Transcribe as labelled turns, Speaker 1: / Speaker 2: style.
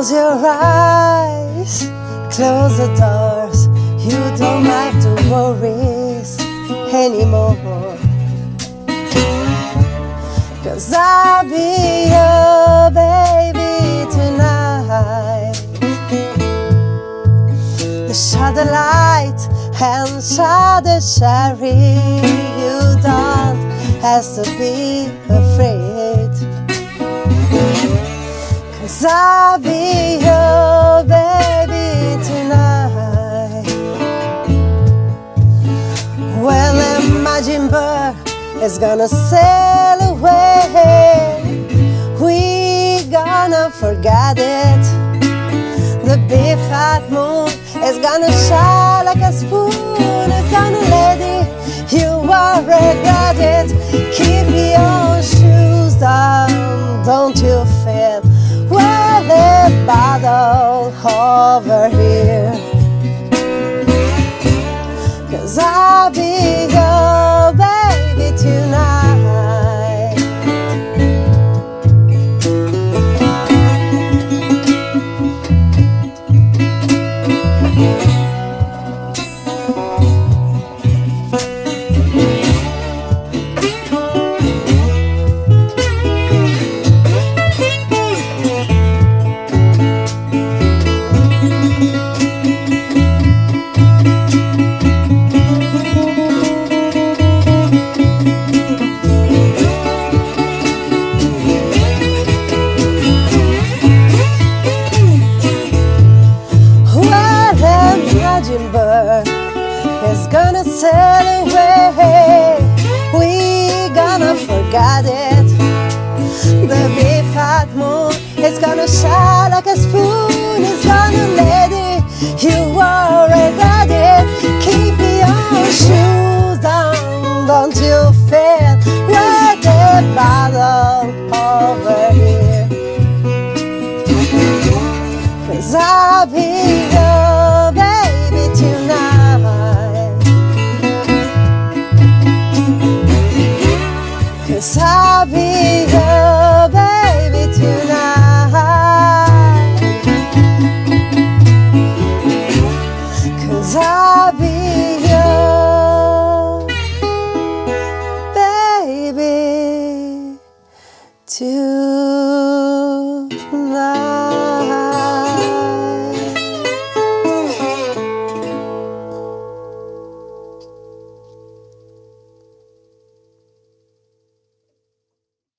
Speaker 1: Close your eyes, close the doors. You don't have to worry anymore. 'Cause I'll be your baby tonight. The shadow light and shadow sharing. You don't have to be afraid. 'Cause I'll be your baby tonight. Well, imagine bird is gonna sail away. We gonna forget it. The big fat moon is gonna shine like a spoon. It's gonna lady, you won't regret it. Keep your shoes down, don't you feel? Well, a battle over here. 'Cause I'll be your baby tonight. Bird is gonna sail away. We gonna forget it. The big fat moon is gonna shine like a spoon. It's gonna lady, you won't regret it. Keep your shoes down, don't you feel? We're the battle over here. 'Cause I'll be your baby tonight. 'Cause I'll be your baby tonight. 'Cause I'll be your baby tonight.